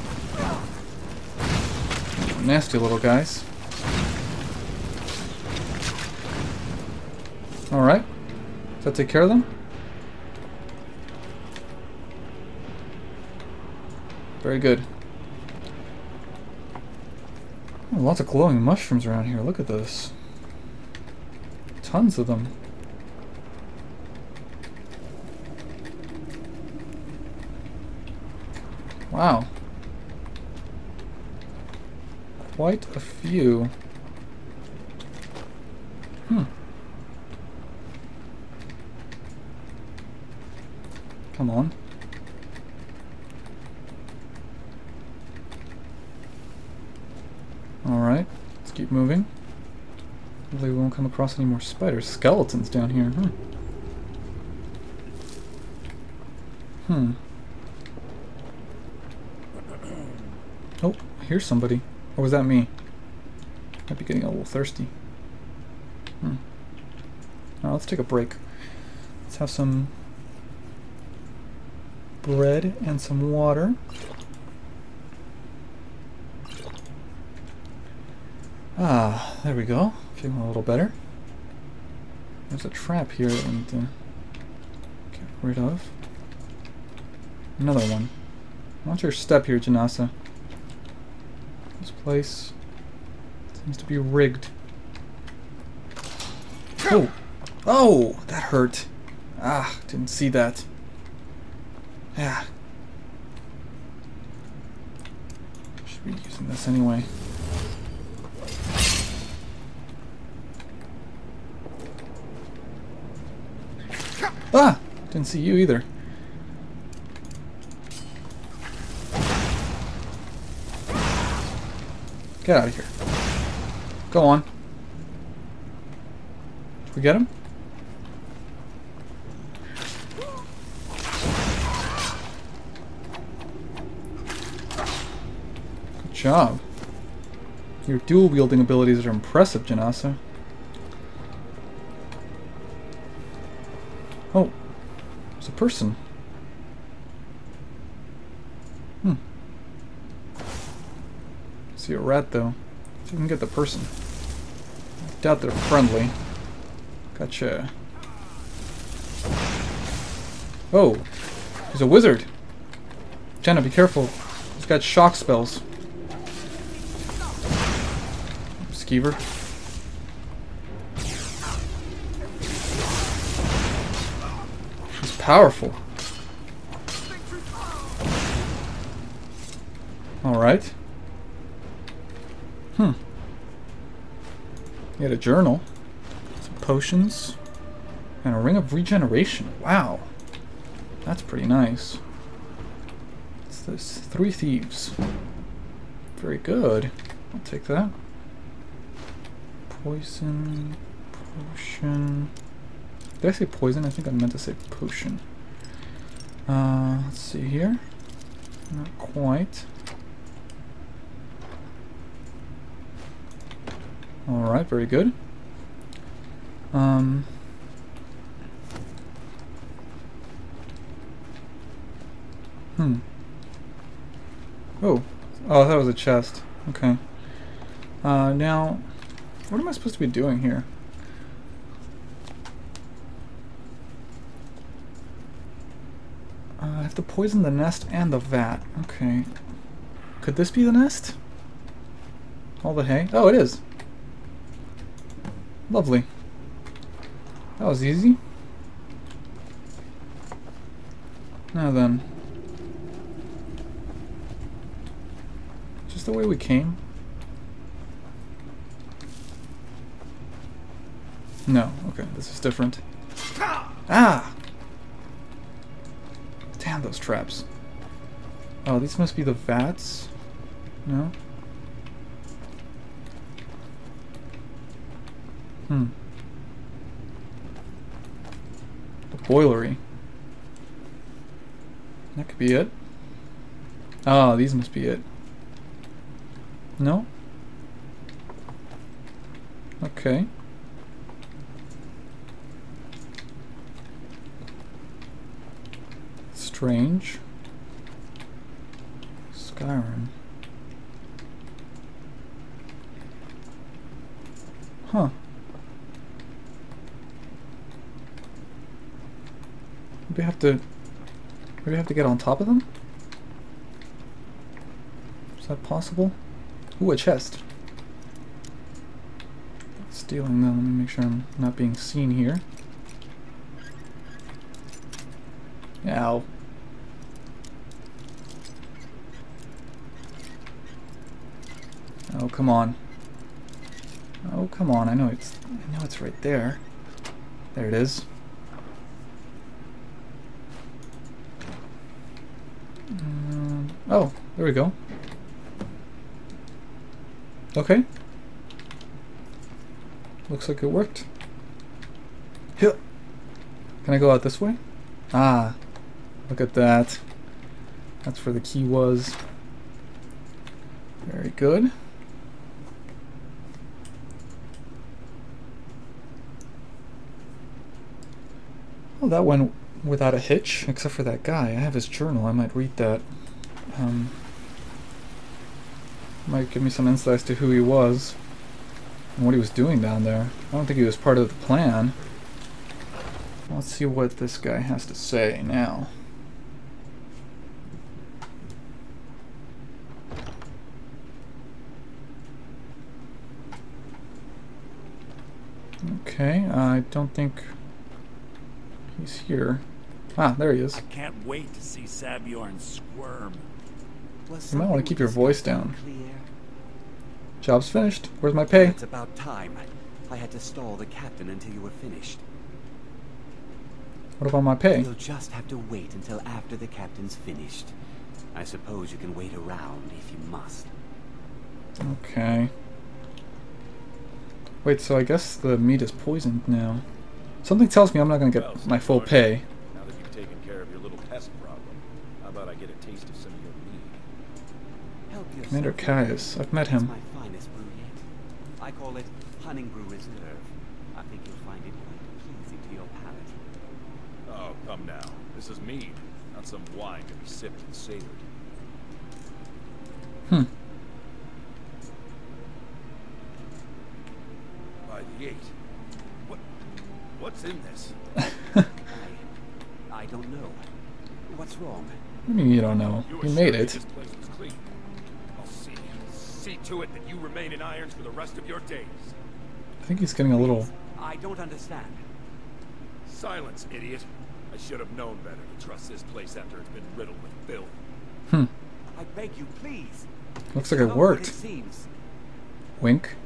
Nasty little guys. Alright. Does that take care of them? Very good. Oh, lots of glowing mushrooms around here. Look at this. Tons of them. Wow. Quite a few. Hmm. Come on. Alright, let's keep moving. Hopefully we won't come across any more spiders. Skeletons down here, huh? Hmm. Oh, I hear somebody. Or was that me? Might be getting a little thirsty. Hmm. Alright, let's take a break. Let's have some bread and some water. Ah, there we go. Feeling a little better. There's a trap here that we need to get rid of. Another one. Watch your step here, Janasa. This place seems to be rigged. Oh! Oh! That hurt. Ah, didn't see that. Yeah. Should be using this anyway. Ah! Didn't see you either. Get out of here. Go on. Did we get him? Good job. Your dual-wielding abilities are impressive, Janasa. Oh, it's a person. Hmm. See a rat, though. See if we can get the person. I doubt they're friendly. Gotcha. Oh, he's a wizard. Jenna, be careful. He's got shock spells. Skeever. He's powerful. Alright. Hmm. He had a journal. Some potions. And a ring of regeneration. Wow. That's pretty nice. What's this? Three thieves. Very good. I'll take that. Poison. Potion. Did I say poison? I think I meant to say potion. Uh, let's see here. Not quite. Alright, very good. Um... Hmm. Oh. Oh, that was a chest. Okay. Uh, now, what am I supposed to be doing here? Uh, I have to poison the nest and the vat. Okay. Could this be the nest? All the hay? Oh, it is. Lovely. That was easy. Now then. Just the way we came? No. Okay, this is different. Ah! Damn those traps. Oh, these must be the vats? No? Hmm. The boilery. That could be it. Ah, these must be it. No? Okay. Strange. Skyrim. Huh. Maybe I have to... Maybe I have to get on top of them? Is that possible? Ooh, a chest. Stealing them. Let me make sure I'm not being seen here. Ow. Oh, come on. Oh, come on. I know it's I know it's right there. There it is. Um, oh, there we go. Okay. Looks like it worked. Here. Can I go out this way? Ah. Look at that. That's where the key was. Very good. Well, that went without a hitch, except for that guy. I have his journal. I might read that. Um, might give me some insight as to who he was and what he was doing down there. I don't think he was part of the plan. Let's see what this guy has to say now. Okay, I don't think he's here. Ah, there he is. I can't wait to see Sabjorn squirm. You might want to keep your voice down. Job's finished. Where's my pay? It's about time. I had to stall the captain until you were finished. What about my pay? You'll just have to wait until after the captain's finished. I suppose you can wait around if you must. Okay. Wait, so I guess the meat is poisoned now. Something tells me I'm not going to get well, my full pay. Now that you've taken care of your little pest problem, how about I get a taste of some of your meat? Help yourself. Commander Caius. I've met him. My finest brew I call it Honningbrew Reserve. I think you'll find it quite pleasing to your palate. Oh, come now. This is mead, not some wine to be sipped and savored. Hmm. By the eight. What? What's in this? I, I don't know. What's wrong? What do you mean you don't know? You You made assure me it. This place was clean. I'll see. See to it that you remain in irons for the rest of your days. I think he's getting a little... I don't understand. Silence, idiot. I should have known better to trust this place after it's been riddled with filth. Hmm. I beg you, please. Looks It's like it not what worked. It seems. Wink.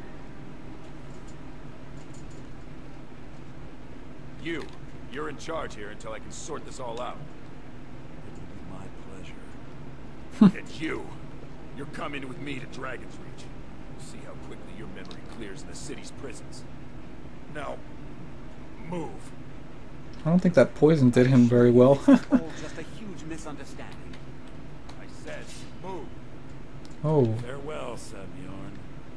You. You're in charge here until I can sort this all out. It will be my pleasure. And you. You're coming with me to Dragon's Reach. We'll see how quickly your memory clears in the city's prisons. Now, move. I don't think that poison did him very well. All just a huge misunderstanding. I said, move. Oh. Farewell, Sabjorn.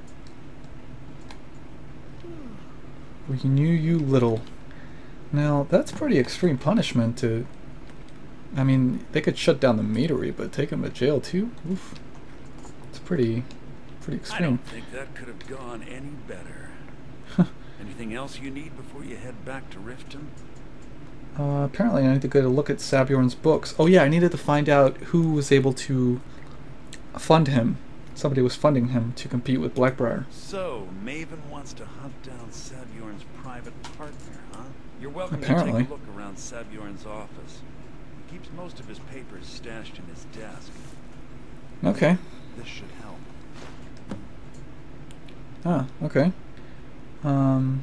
We knew you little. Now, that's pretty extreme punishment to... I mean, they could shut down the meadery, but take him to jail too? Oof. It's pretty... pretty I extreme. don't think that could have gone any better. Anything else you need before you head back to Riften? Uh, apparently I need to go to look at Sabjorn's books. Oh yeah, I needed to find out who was able to fund him. Somebody was funding him to compete with Blackbriar. So, Maven wants to hunt down Sabjorn's private partner, huh? You're welcome Apparently. to take a look around Sabjorn's office. He keeps most of his papers stashed in his desk. Okay. This should help. Ah, okay. Um...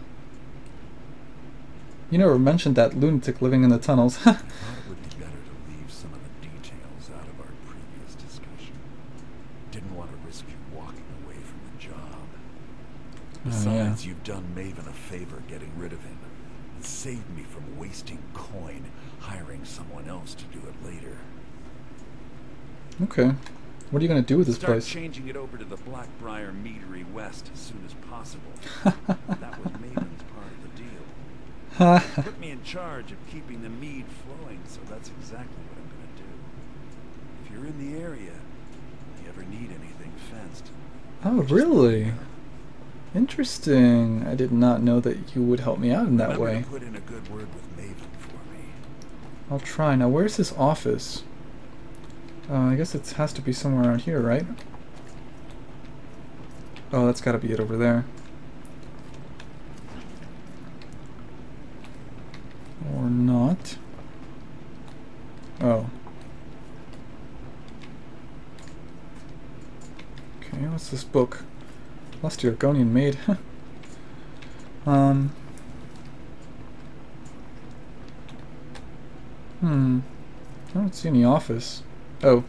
You never mentioned that lunatic living in the tunnels. I thought it would be better to leave some of the details out of our previous discussion. Didn't want to risk you walking away from the job. Besides, oh, yeah. you've done Maven a favor getting rid of him. It saved me from wasting coin hiring someone else to do it later. Okay. What are you going to do with this Start place? changing it over to the Blackbriar Meadery West as soon as possible. That was Maven's part of the deal. Put me in charge of keeping the mead flowing, so that's exactly what I'm going to do. If you're in the area, if you ever need anything fenced... Oh, really? Interesting. I did not know that you would help me out in that Remember way. to put in a good word with Maven for me. I'll try. Now, where's his office? Uh, I guess it has to be somewhere around here, right? Oh, that's got to be it over there. Or not. Oh. Okay, what's this book? Lusty Argonian Maid. um. Hmm. I don't see any office. Oh.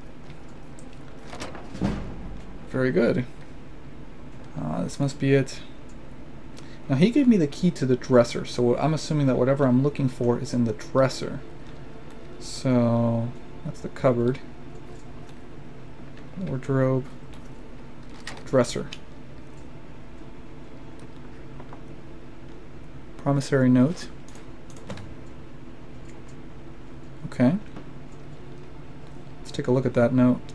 Very good. Uh, this must be it. Now he gave me the key to the dresser, so I'm assuming that whatever I'm looking for is in the dresser. So that's the cupboard. Wardrobe. Dresser. Promissory note. Okay. Let's take a look at that note.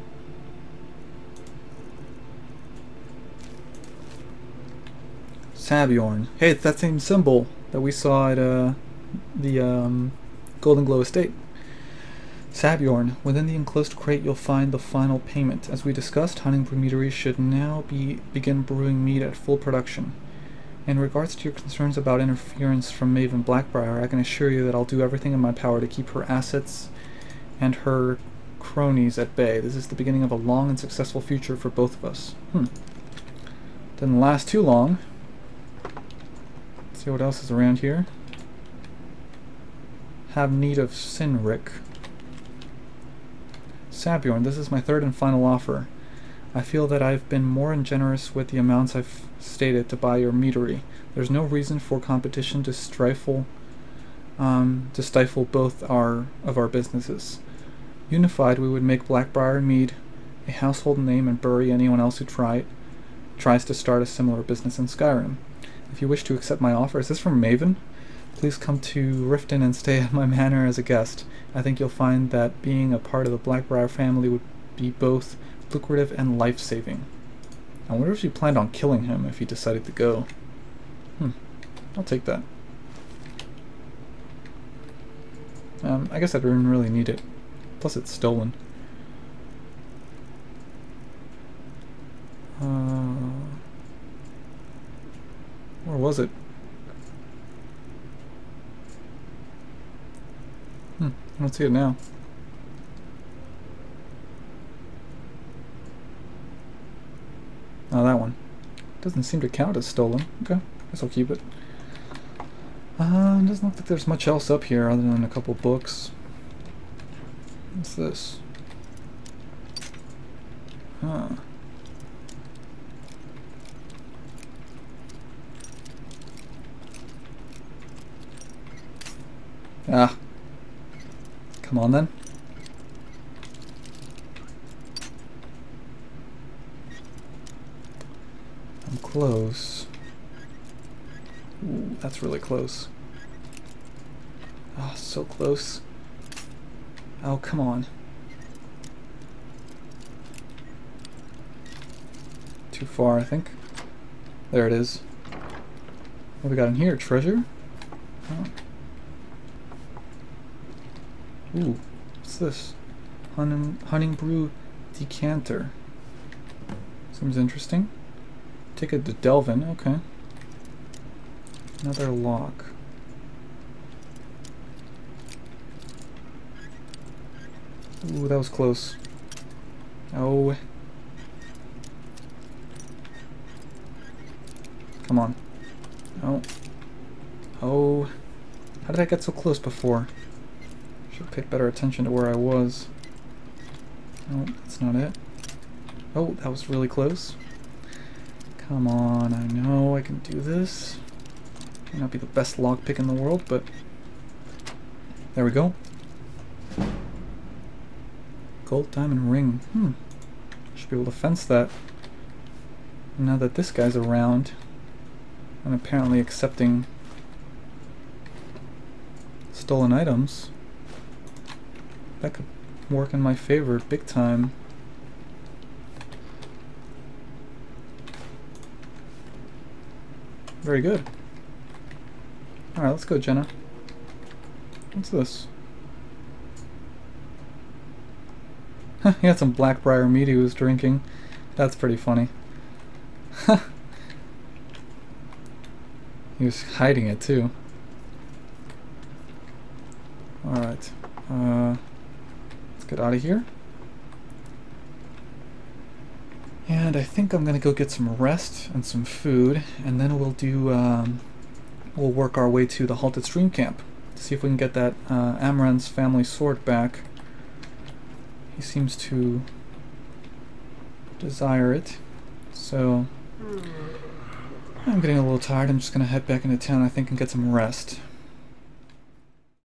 Sabjorn. Hey, it's that same symbol that we saw at uh, the um, Golden Glow Estate. Sabjorn. Within the enclosed crate you'll find the final payment. As we discussed, Honningbrew Meadery should now be begin brewing mead at full production. In regards to your concerns about interference from Maven Blackbriar, I can assure you that I'll do everything in my power to keep her assets and her cronies at bay. This is the beginning of a long and successful future for both of us. Hmm. Didn't last too long. Let's see what else is around here. Have need of Sinric. Sabjorn, this is my third and final offer. I feel that I've been more than generous with the amounts I've stated to buy your meadery. There's no reason for competition to stifle, um, to stifle both our of our businesses. Unified, we would make Blackbriar Mead a household name and bury anyone else who tried. tries to start a similar business in Skyrim. If you wish to accept my offer, is this from Maven? Please come to Riften and stay at my manor as a guest. I think you'll find that being a part of the Blackbriar family would be both lucrative and life-saving. I wonder if she planned on killing him if he decided to go. Hmm. I'll take that. Um, I guess I didn't really need it. Plus it's stolen. Uh, where was it? Hmm, I don't see it now. Oh, that one. Doesn't seem to count as stolen. Okay, guess I'll keep it. Uh, doesn't look like there's much else up here other than a couple books. What's this? Huh. Ah. Come on then. I'm close. Ooh, that's really close. Oh, so close. Oh, come on. Too far, I think. There it is. What we got in here? Treasure? Oh. Ooh, what's this? Hunting, hunting brew decanter. Seems interesting. Ticket to Delvin, okay. Another lock. Ooh, that was close. Oh. Come on. Oh. Oh. How did I get so close before? Should have paid better attention to where I was. Oh, that's not it. Oh, that was really close. Come on, I know I can do this. May not be the best lockpick in the world, but there we go. Gold diamond ring. Hmm. Should be able to fence that. Now that this guy's around and apparently accepting stolen items, that could work in my favor big time. Very good. Alright, let's go, Jenna. What's this? Huh, he had some Blackbriar mead he was drinking. That's pretty funny. He was hiding it too. Alright. Uh, let's get out of here. And I think I'm gonna go get some rest and some food, and then we'll do, um, we'll work our way to the Halted Stream Camp to see if we can get that uh, Amaran's family sword back. He seems to desire it, so I'm getting a little tired. I'm just gonna head back into town, I think, and get some rest.